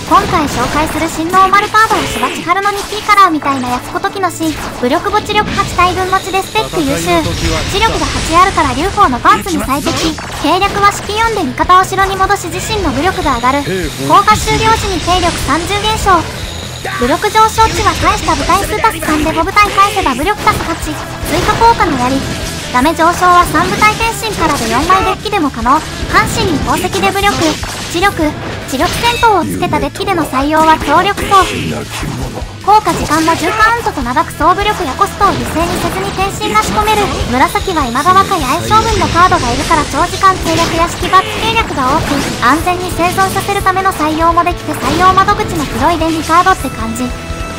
今回紹介する新ノーマルカードはしばちはるの2 P カラーみたいなやつごときの新武力墓地力8体分持ちでスペック優秀、知力が8あるから劉邦のパンツに最適、計略は式4で味方を城に戻し自身の武力が上がる、効果終了時に兵力30減少、武力上昇値は返した部隊数足す3で5部隊返せば武力足す8、追加効果の槍、ダメ上昇は3部隊転身からで4枚デッキでも可能、半身に宝石で武力、知力戦闘をつけたデッキでの採用は強力層、効果時間も10カウントと長く総武力やコストを犠牲にせずに転身が仕込める、紫は今川か八重将軍のカードがいるから長時間計略や式バック計略が多く、安全に生存させるための採用もできて採用窓口の黒い便利カードって感じ。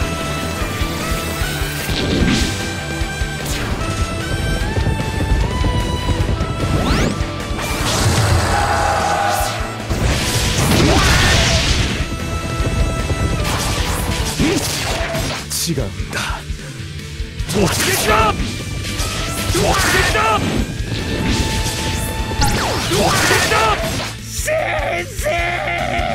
違うんだ。突撃だ！突撃だ！突撃だ！先生！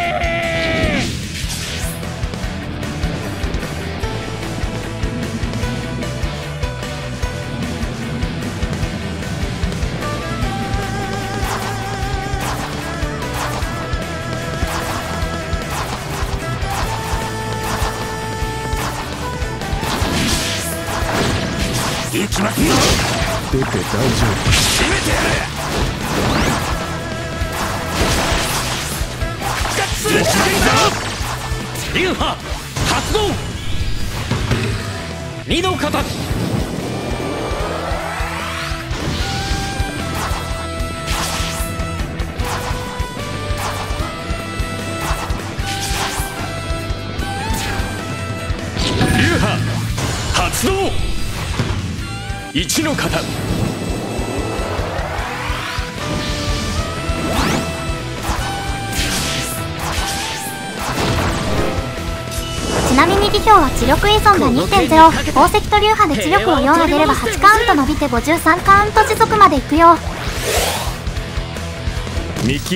行きますよ。出て大丈夫。締めてやる。行きますぞ。流派発動。二の型。流派発動。一の型。 ちなみに技評は知力依存が 2.0、 宝石と流派で知力を4上げれば8カウント伸びて53カウント持続までいくよ。 見切った。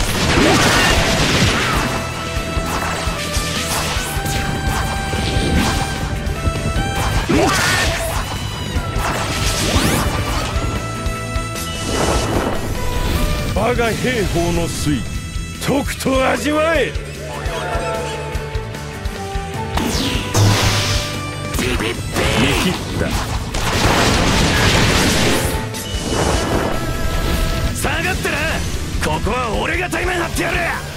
我が兵法の粋、とくと味わえ。見切った。下がってな。ここは俺が対面張ってやる。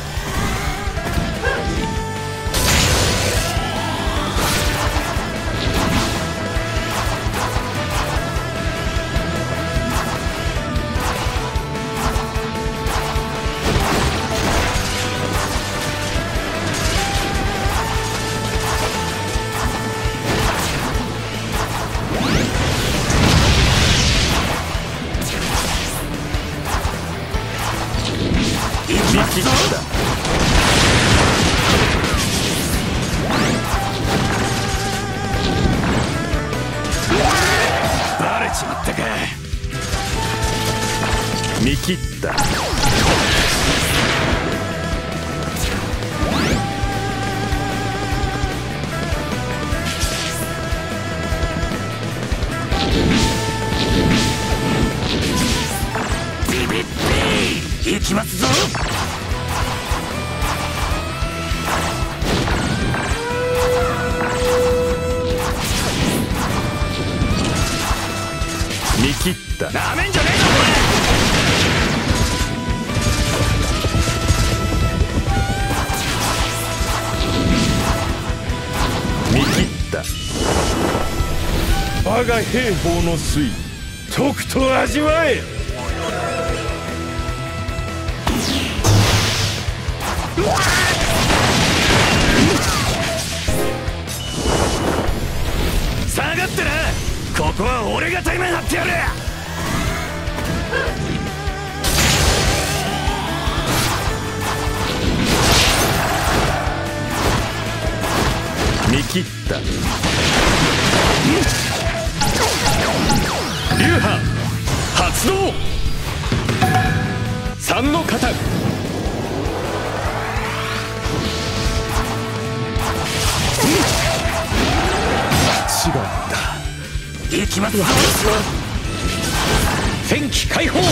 見切った。バレちまったか。見切った。ビビッビー行きますぞ。見切った。なめんじゃねえぞこれ。見切った。我が兵法の粋、とくと味わえ。下がってな。ここは俺が対面張ってやる。見切った。流派発動。三の型。 違うんだ。行きますわ。戦機解放。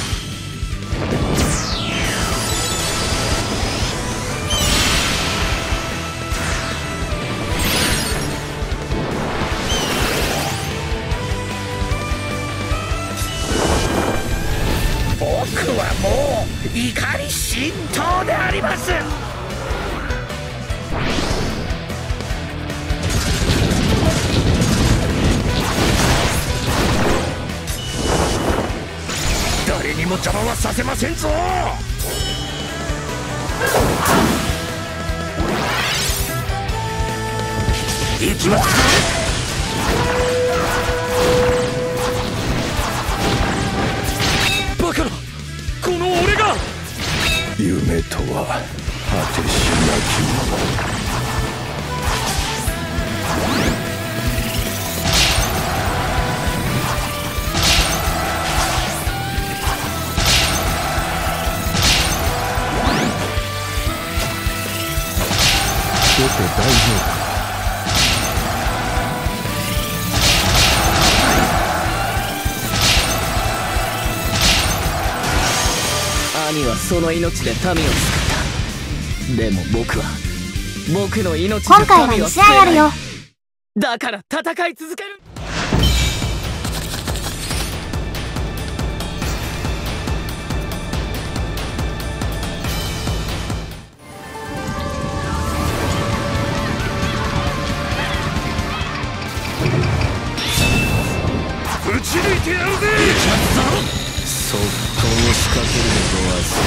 僕はもう怒り心頭であります。誰にも邪魔はさせませんぞ。行きますぞ。バカな、この俺が。夢とは果てしなきもの。出て大丈夫。兄はその命で民を救った。でも僕は僕の命で今回は2試合あるよ。 だから戦い続ける。撃ち抜いてやるぜ。そっと押しかけるでごわす。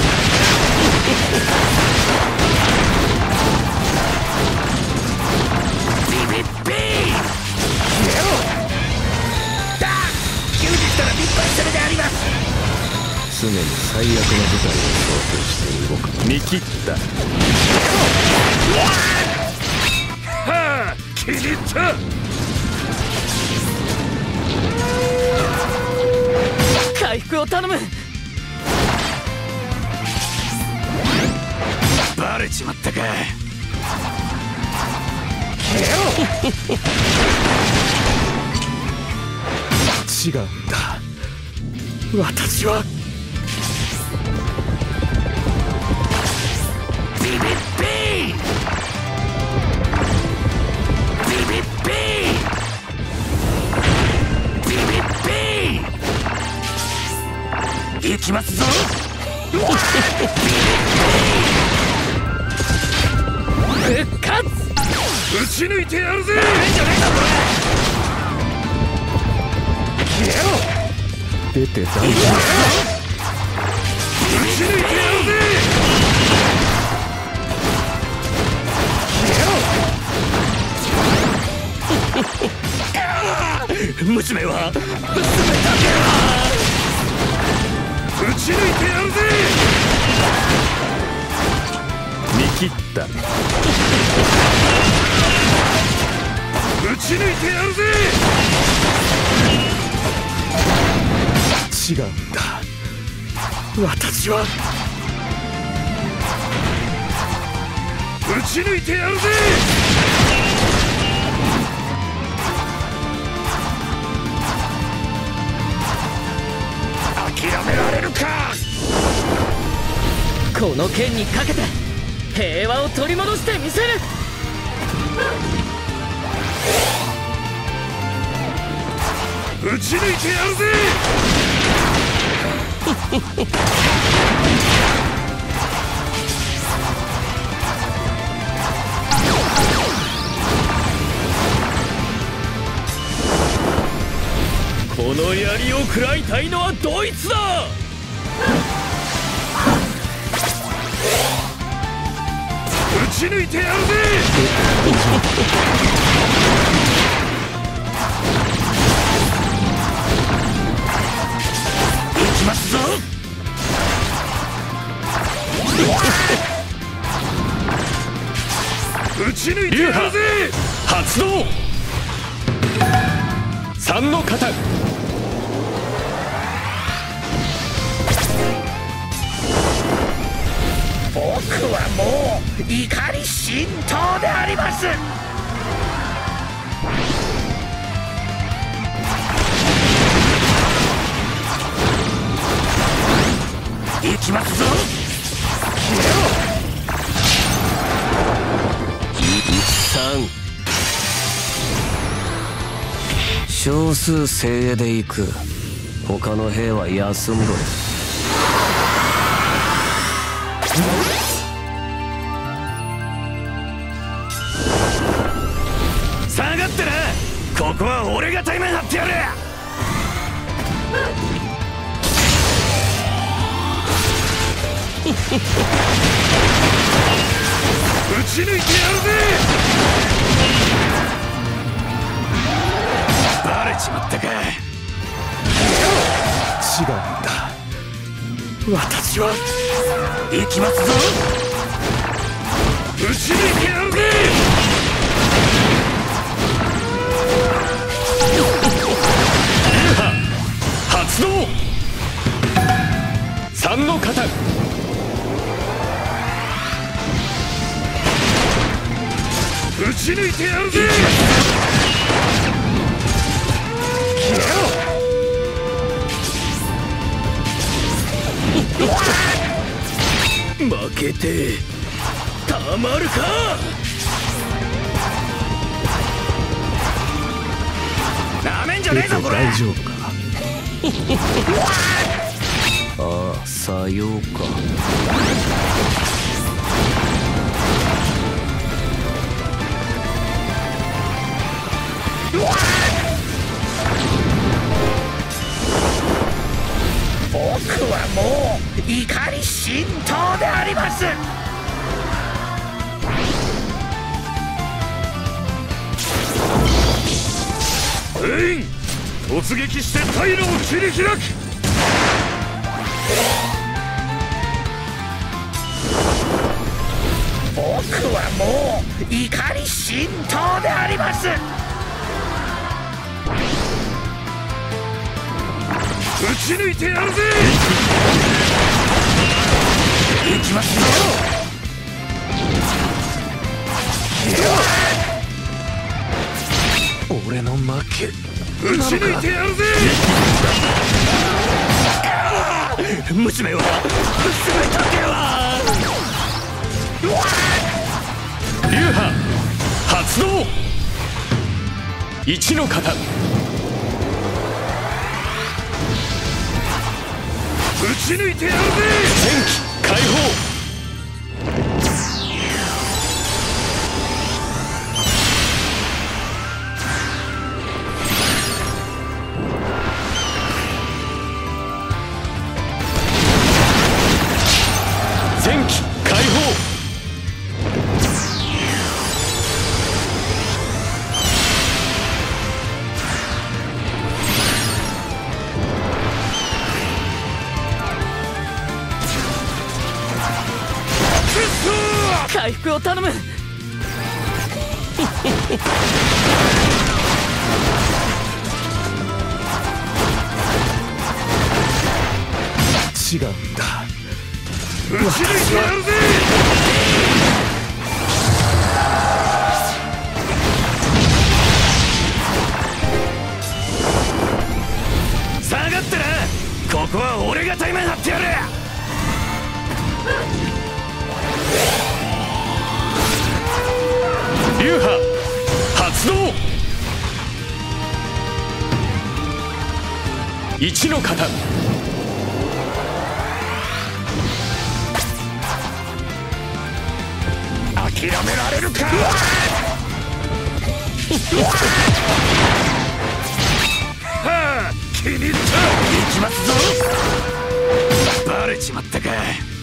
ビビッビー消えろ。だ急に来たら立派に攻めてあります。常に最悪な事態を想定して動く。見切った。はあ、気に入った。回復を頼む。バレちまったか。消えろ。違うんだ。私はビビッビービビッビービビッビー。行きますぞ。復活。撃ち抜いてやるぜ。消えろ。出て大丈夫。撃ち抜いてやるぜ。消えろ。娘は娘だけは撃ち抜いてやるぜ。見切った。撃ち抜いてやるぜ。違うんだ。私は撃ち抜いてやるぜ。諦められるか。この剣にかけて平和を取り戻してみせる。撃ち抜いてやるぜ。この槍を食らいたいのはドイツだ。撃ち抜いてやるぜ。行きますぞ。撃ち抜いてやるぜ。発動。3の型。僕はもう怒り心頭であります。 行きますぞ。少数精鋭で行く。他の兵は休んどる。下がってな。ここは俺が対面張ってやる。撃ち抜いてやるぜ。バレちまったか。違うんだ。私は行きますぞ。撃ち抜いてやるぜ。発動。三の型。撃ち抜いてやるぜ。負けてたまるか。なめんじゃねえぞこれ。大丈夫か。ああ、さようか。僕はもう怒り心頭であります。突撃して退路を切り開く。僕はもう怒り心頭であります。撃ち抜いてやるぜ。行きますよ。俺の負け。撃ち抜いてやるぜ。娘は娘だけは。流派発動。一の型。撃ち抜いてやるぜ。戦機解放。戦機解放。回復を頼む。違うんだ。撃ち抜いてやるぜ。下がってな。ここは俺が対面張ってやる。流派発動。一の型。諦められるか。はあ、気に入った。行きますぞ。バレちまったか。